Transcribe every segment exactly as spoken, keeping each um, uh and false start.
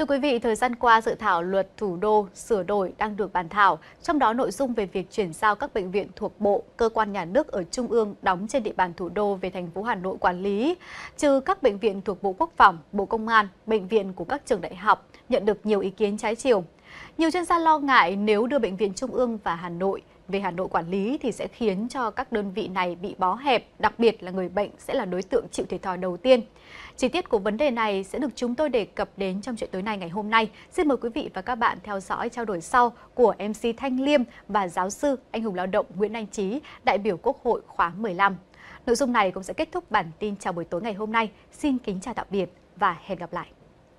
Thưa quý vị, thời gian qua, dự thảo luật thủ đô sửa đổi đang được bàn thảo, trong đó nội dung về việc chuyển giao các bệnh viện thuộc Bộ, cơ quan nhà nước ở Trung ương đóng trên địa bàn thủ đô về thành phố Hà Nội quản lý, trừ các bệnh viện thuộc Bộ Quốc phòng, Bộ Công an, bệnh viện của các trường đại học, nhận được nhiều ý kiến trái chiều. Nhiều chuyên gia lo ngại nếu đưa bệnh viện Trung ương và Hà Nội về Hà Nội quản lý thì sẽ khiến cho các đơn vị này bị bó hẹp, đặc biệt là người bệnh sẽ là đối tượng chịu thiệt thòi đầu tiên. Chi tiết của vấn đề này sẽ được chúng tôi đề cập đến trong chuyện tối nay ngày hôm nay. Xin mời quý vị và các bạn theo dõi trao đổi sau của em xê Thanh Liêm và giáo sư anh hùng lao động Nguyễn Anh Trí, đại biểu Quốc hội khóa mười lăm. Nội dung này cũng sẽ kết thúc bản tin chào buổi tối ngày hôm nay. Xin kính chào tạm biệt và hẹn gặp lại.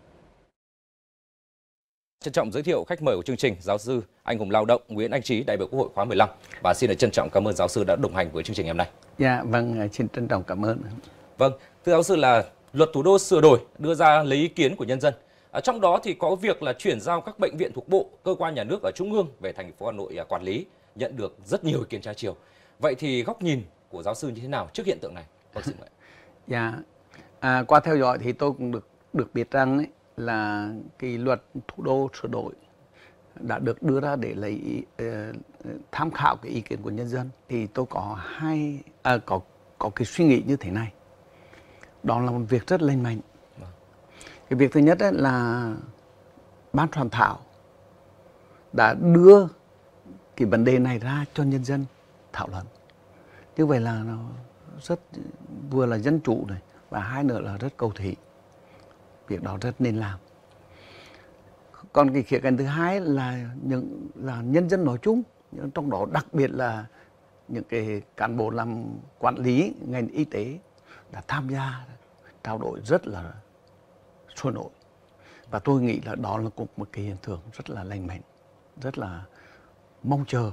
Trân trọng giới thiệu khách mời của chương trình, giáo sư anh hùng lao động Nguyễn Anh Trí, đại biểu Quốc hội khóa mười lăm, và xin được trân trọng cảm ơn giáo sư đã đồng hành với chương trình hôm nay. Dạ, vâng, xin trân trọng cảm ơn. Vâng, thưa giáo sư, là luật thủ đô sửa đổi đưa ra lấy ý kiến của nhân dân. Ở trong đó thì có việc là chuyển giao các bệnh viện thuộc Bộ, cơ quan nhà nước ở Trung ương về thành phố Hà Nội quản lý, nhận được rất nhiều ý kiến trái chiều. Vậy thì góc nhìn của giáo sư như thế nào trước hiện tượng này? Vâng, xin mời. Dạ, à, qua theo dõi thì tôi cũng được được biết rằng ấy, là cái luật thủ đô sửa đổi đã được đưa ra để lấy uh, tham khảo cái ý kiến của nhân dân. Thì tôi có hai à, có có cái suy nghĩ như thế này. Đó là một việc rất lành mạnh. Cái việc thứ nhất ấy là ban soạn thảo đã đưa cái vấn đề này ra cho nhân dân thảo luận. Như vậy là nó rất vừa là dân chủ này, và hai nữa là rất cầu thị. Việc đó rất nên làm. Còn cái khía cạnh thứ hai là những là nhân dân nói chung, trong đó đặc biệt là những cái cán bộ làm quản lý ngành y tế đã tham gia trao đổi rất là sôi nổi. Và tôi nghĩ là đó là cũng một cái hiện tượng rất là lành mạnh, rất là mong chờ.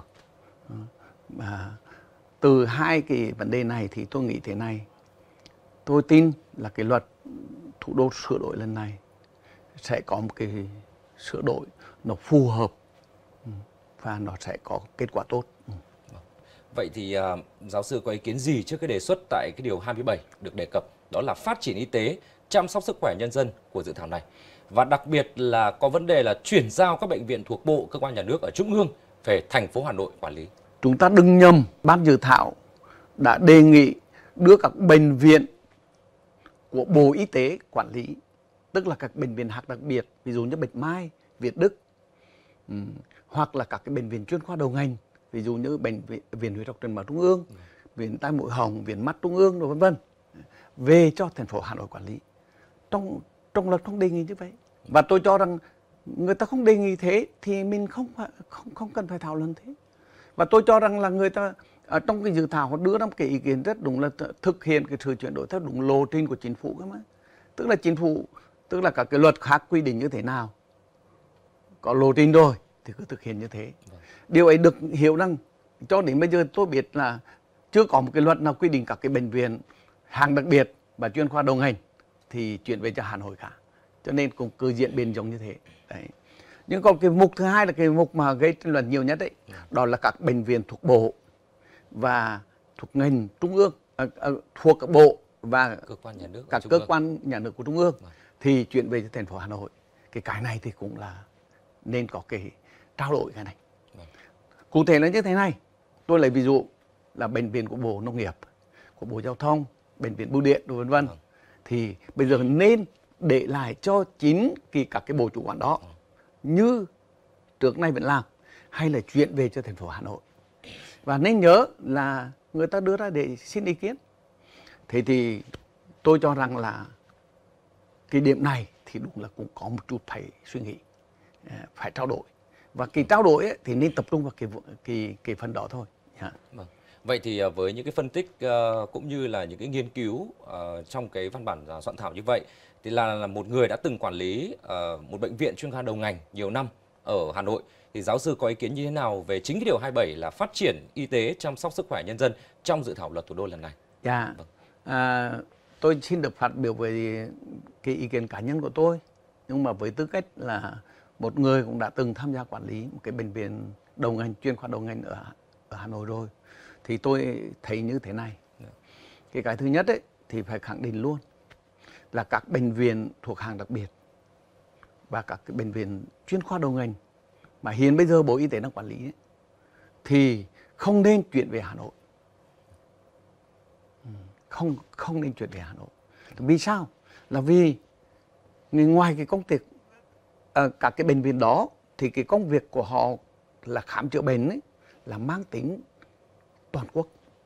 Và từ hai cái vấn đề này thì tôi nghĩ thế này. Tôi tin là cái luật thủ đô sửa đổi lần này sẽ có một cái sửa đổi nó phù hợp và nó sẽ có kết quả tốt. Vậy thì uh, giáo sư có ý kiến gì trước cái đề xuất tại cái điều hai mươi bảy được đề cập, đó là phát triển y tế, chăm sóc sức khỏe nhân dân của dự thảo này, và đặc biệt là có vấn đề là chuyển giao các bệnh viện thuộc Bộ, cơ quan nhà nước ở Trung ương về thành phố Hà Nội quản lý? Chúng ta đừng nhầm, ban dự thảo đã đề nghị đưa các bệnh viện của Bộ Y tế quản lý, tức là các bệnh viện hạng đặc biệt, ví dụ như Bạch Mai, Việt Đức, um, hoặc là các cái bệnh viện chuyên khoa đầu ngành, ví dụ như bệnh viện, viện huyết học truyền máu Trung ương, ừ. viện tai mũi họng, viện mắt Trung ương, vân vân, về cho thành phố Hà Nội quản lý. Trong trong luật không đề nghị như vậy, và tôi cho rằng người ta không đề nghị thế thì mình không không không cần phải thảo luận thế. Và tôi cho rằng là người ta ở trong cái dự thảo họ đưa ra một cái ý kiến rất đúng là thực hiện cái sự chuyển đổi theo đúng lộ trình của chính phủ cơ mà. Tức là chính phủ, tức là các cái luật khác quy định như thế nào, có lộ trình rồi thì cứ thực hiện như thế. Điều ấy được hiểu rằng cho đến bây giờ tôi biết là chưa có một cái luật nào quy định các cái bệnh viện hạng đặc biệt và chuyên khoa đầu ngành thì chuyển về cho Hà Nội cả. Cho nên cũng cứ diễn biến giống như thế. Đấy. Nhưng còn cái mục thứ hai là cái mục mà gây tranh luận nhiều nhất đấy, đó là các bệnh viện thuộc Bộ và thuộc ngành Trung ương, à, à, thuộc các bộ và cơ quan nhà nước các cơ quan nhà nước của Trung ương thì chuyển về cho thành phố Hà Nội. Cái cái này thì cũng là nên có cái trao đổi cái này. Cụ thể là như thế này, tôi lấy ví dụ là bệnh viện của Bộ Nông nghiệp, của Bộ Giao thông, bệnh viện Bưu điện, vân vân, thì bây giờ nên để lại cho chính cái các cái bộ chủ quản đó như trước nay vẫn làm, hay là chuyển về cho thành phố Hà Nội. Và nên nhớ là người ta đưa ra để xin ý kiến. Thế thì tôi cho rằng là cái điểm này thì đúng là cũng có một chút phải suy nghĩ, phải trao đổi. Và cái trao đổi ấy, thì nên tập trung vào cái cái cái phần đó thôi. Yeah. Vâng. Vậy thì với những cái phân tích uh, cũng như là những cái nghiên cứu uh, trong cái văn bản uh, soạn thảo như vậy, thì là, là một người đã từng quản lý uh, một bệnh viện chuyên khoa đầu ngành nhiều năm ở Hà Nội, thì giáo sư có ý kiến như thế nào về chính cái điều hai mươi bảy là phát triển y tế, chăm sóc sức khỏe nhân dân trong dự thảo luật thủ đô lần này? Dạ, vâng. à, tôi xin được phát biểu về cái ý kiến cá nhân của tôi, nhưng mà với tư cách là một người cũng đã từng tham gia quản lý một cái bệnh viện đầu ngành, chuyên khoa đầu ngành ở, ở Hà Nội rồi, thì tôi thấy như thế này. Cái cái thứ nhất ấy, thì phải khẳng định luôn là các bệnh viện thuộc hàng đặc biệt và các cái bệnh viện chuyên khoa đầu ngành mà hiện bây giờ Bộ Y tế đang quản lý ấy, thì không nên chuyển về Hà Nội. Không không nên chuyển về Hà Nội. Vì sao? Là vì ngoài cái công việc à, các cái bệnh viện đó thì cái công việc của họ là khám chữa bệnh ấy, là mang tính toàn quốc.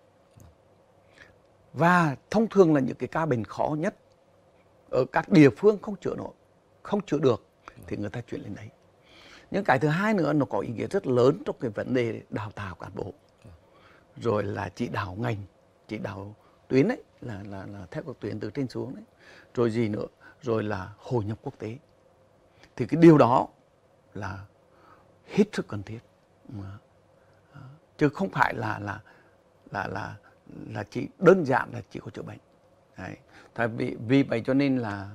Và thông thường là những cái ca bệnh khó nhất ở các địa phương không chữa nổi, không chữa được thì người ta chuyển lên đấy. Nhưng cái thứ hai nữa, nó có ý nghĩa rất lớn trong cái vấn đề đào tạo cán bộ, rồi là chỉ đạo ngành, chỉ đạo tuyến ấy, là, là, là theo các tuyến từ trên xuống đấy, rồi gì nữa, rồi là hội nhập quốc tế. Thì cái điều đó là hết sức cần thiết, chứ không phải là là là là là chỉ đơn giản là chỉ có chữa bệnh. Đấy. Tại vì vì vậy cho nên là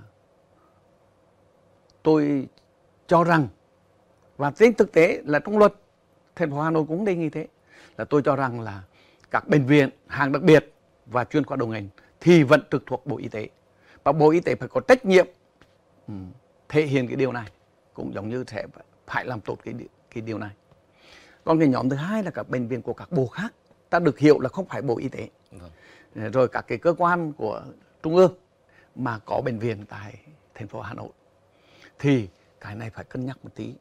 tôi cho rằng, và trên thực tế là trong luật thành phố Hà Nội cũng đề nghị thế, là tôi cho rằng là các bệnh viện hạng đặc biệt và chuyên khoa đầu ngành thì vẫn trực thuộc Bộ Y tế, và Bộ Y tế phải có trách nhiệm um, thể hiện cái điều này, cũng giống như sẽ phải làm tốt cái cái điều này. Còn cái nhóm thứ hai là các bệnh viện của các bộ khác, ta được hiểu là không phải Bộ Y tế, vâng. Rồi các cái cơ quan của trung ương mà có bệnh viện tại thành phố Hà Nội, thì cái này phải cân nhắc một tí.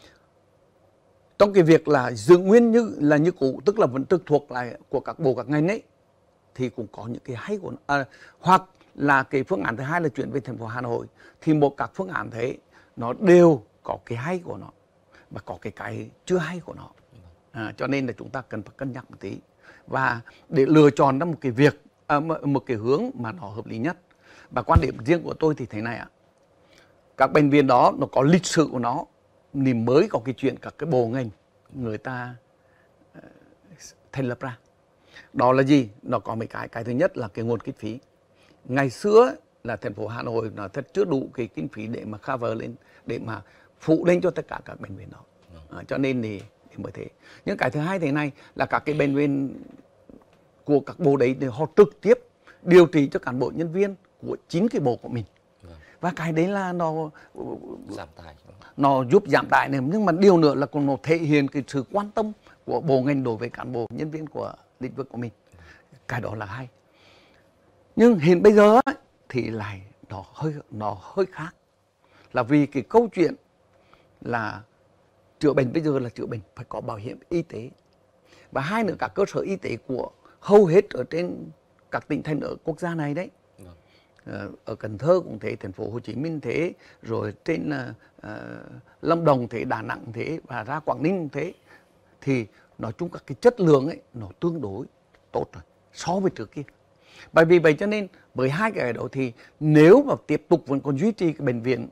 Trong cái việc là giữ nguyên như là như cũ, tức là vẫn trực thuộc lại của các bộ các ngành ấy, thì cũng có những cái hay của nó. À, hoặc là cái phương án thứ hai là chuyển về thành phố Hà Nội, thì một các phương án thế nó đều có cái hay của nó và có cái cái chưa hay của nó. À, cho nên là chúng ta cần phải cân nhắc một tí, và để lựa chọn ra một cái việc à, một cái hướng mà nó hợp lý nhất. Và quan điểm riêng của tôi thì thế này ạ, các bệnh viện đó nó có lịch sử của nó, niềm mới có cái chuyện các cái bộ ngành người ta uh, thành lập ra. Đó là gì? Nó có mấy cái. Cái thứ nhất là cái nguồn kinh phí. Ngày xưa là thành phố Hà Nội nó thật chưa đủ cái kinh phí để mà cover lên, để mà phụ lên cho tất cả các bệnh viện đó. À, cho nên thì, thì mới thế. Nhưng cái thứ hai thế này là các cái bệnh viện của các bộ đấy thì họ trực tiếp điều trị cho cán bộ nhân viên của chính cái bộ của mình. Và cái đấy là nó giảm tải, nó giúp giảm tải này, nhưng mà điều nữa là còn nó thể hiện cái sự quan tâm của bộ ngành đối với cán bộ nhân viên của lĩnh vực của mình. Cái đó là hay. Nhưng hiện bây giờ ấy, thì lại nó hơi nó hơi khác, là vì cái câu chuyện là chữa bệnh bây giờ là chữa bệnh phải có bảo hiểm y tế, và hai nữa các cơ sở y tế của hầu hết ở trên các tỉnh thành ở quốc gia này đấy, ở Cần Thơ cũng thế, thành phố Hồ Chí Minh thế, rồi trên uh, Lâm Đồng thế, Đà Nẵng thế, và ra Quảng Ninh thế, thì nói chung các cái chất lượng ấy nó tương đối tốt rồi so với trước kia. Bởi vì vậy cho nên với hai cái đó thì nếu mà tiếp tục vẫn còn duy trì cái bệnh viện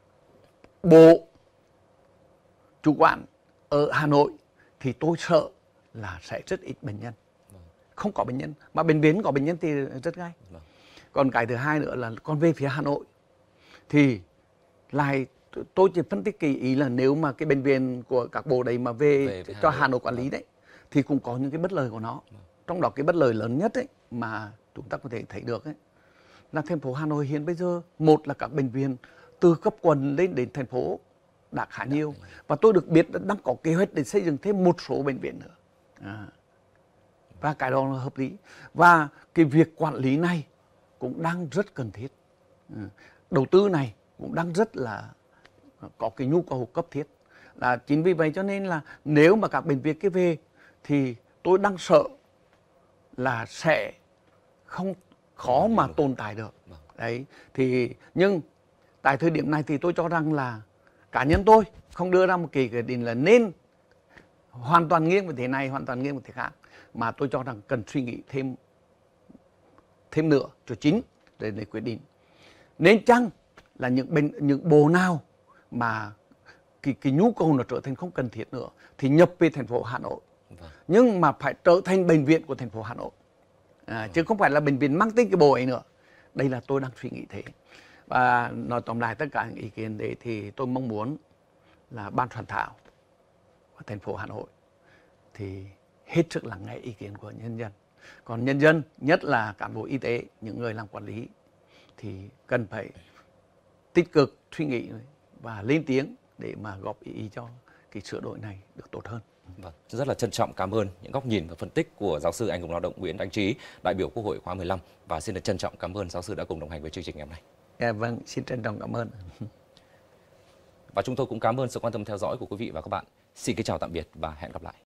bộ chủ quản ở Hà Nội thì tôi sợ là sẽ rất ít bệnh nhân, không có bệnh nhân, mà bệnh viện có bệnh nhân thì rất ngay. Còn cái thứ hai nữa là còn về phía Hà Nội thì lại tôi chỉ phân tích kỳ ý là nếu mà cái bệnh viện của các bộ đấy mà về, về cho Hà Nội quản lý đấy thì cũng có những cái bất lợi của nó. Trong đó cái bất lợi lớn nhất ấy mà chúng ta có thể thấy được ấy là thành phố Hà Nội hiện bây giờ, một là các bệnh viện từ cấp quận lên đến thành phố đã khá nhiều, và tôi được biết đang có kế hoạch để xây dựng thêm một số bệnh viện nữa. À. Và cái đó là hợp lý, và cái việc quản lý này cũng đang rất cần thiết. Đầu tư này cũng đang rất là có cái nhu cầu cấp thiết. Là chính vì vậy cho nên là nếu mà các bệnh viện kia về thì tôi đang sợ là sẽ không khó mà tồn tại được. Đấy, thì nhưng tại thời điểm này thì tôi cho rằng là cá nhân tôi không đưa ra một kỳ quyết định là nên hoàn toàn nghiêng về thế này, hoàn toàn nghiêng về thế khác, mà tôi cho rằng cần suy nghĩ thêm thêm nữa cho chính để, để quyết định. Nên chăng là những bệnh những bộ nào mà cái, cái nhu cầu nó trở thành không cần thiết nữa thì nhập về thành phố Hà Nội, vâng. Nhưng mà phải trở thành bệnh viện của thành phố Hà Nội, à, vâng. Chứ không phải là bệnh viện mang tính cái bộ ấy nữa. Đây là tôi đang suy nghĩ thế. Và nói tóm lại tất cả những ý kiến đấy thì tôi mong muốn là ban soạn thảo của thành phố Hà Nội thì hết sức lắng nghe ý kiến của nhân dân. Còn nhân dân, nhất là cán bộ y tế, những người làm quản lý thì cần phải tích cực suy nghĩ và lên tiếng để mà góp ý cho cái sửa đổi này được tốt hơn. Vâng, rất là trân trọng cảm ơn những góc nhìn và phân tích của giáo sư Anh hùng lao động Nguyễn Anh Trí, đại biểu Quốc hội khóa mười lăm, và xin được trân trọng cảm ơn giáo sư đã cùng đồng hành với chương trình ngày hôm nay. À, vâng, xin trân trọng cảm ơn. Và chúng tôi cũng cảm ơn sự quan tâm theo dõi của quý vị và các bạn. Xin kính chào tạm biệt và hẹn gặp lại.